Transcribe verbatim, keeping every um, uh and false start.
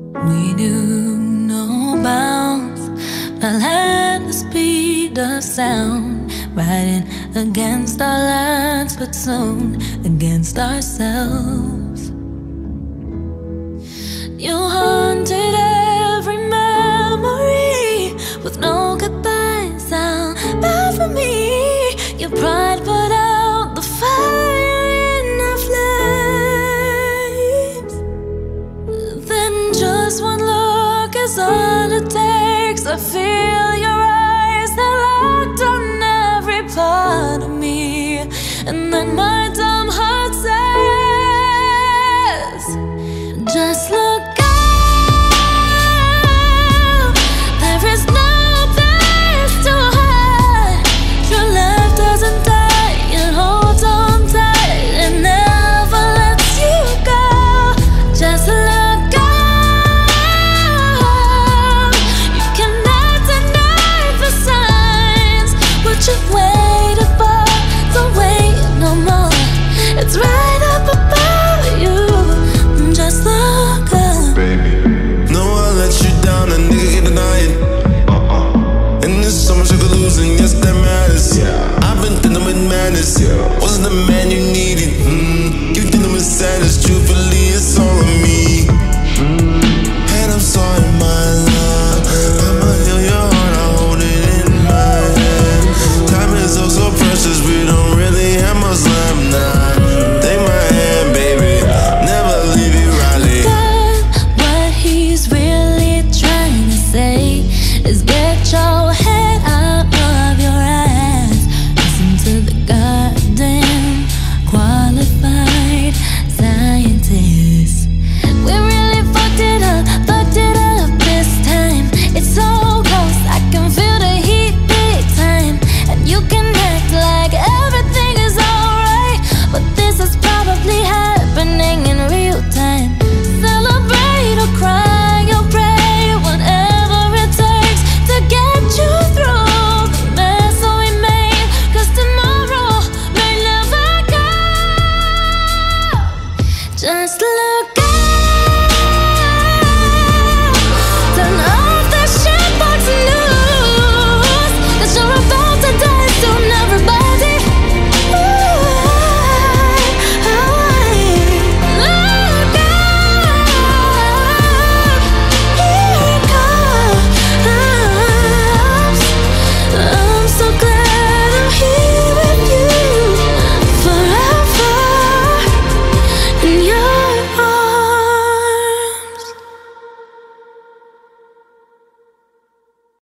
We knew no bounds, fell at the speed of sound, riding against our lives, but soon against ourselves. You haunted every memory with no goodbye sound back for me. Your pride put out the fire in our flames. Then just one look is all it takes. I feel your eyes, they're locked on every part of me. And then my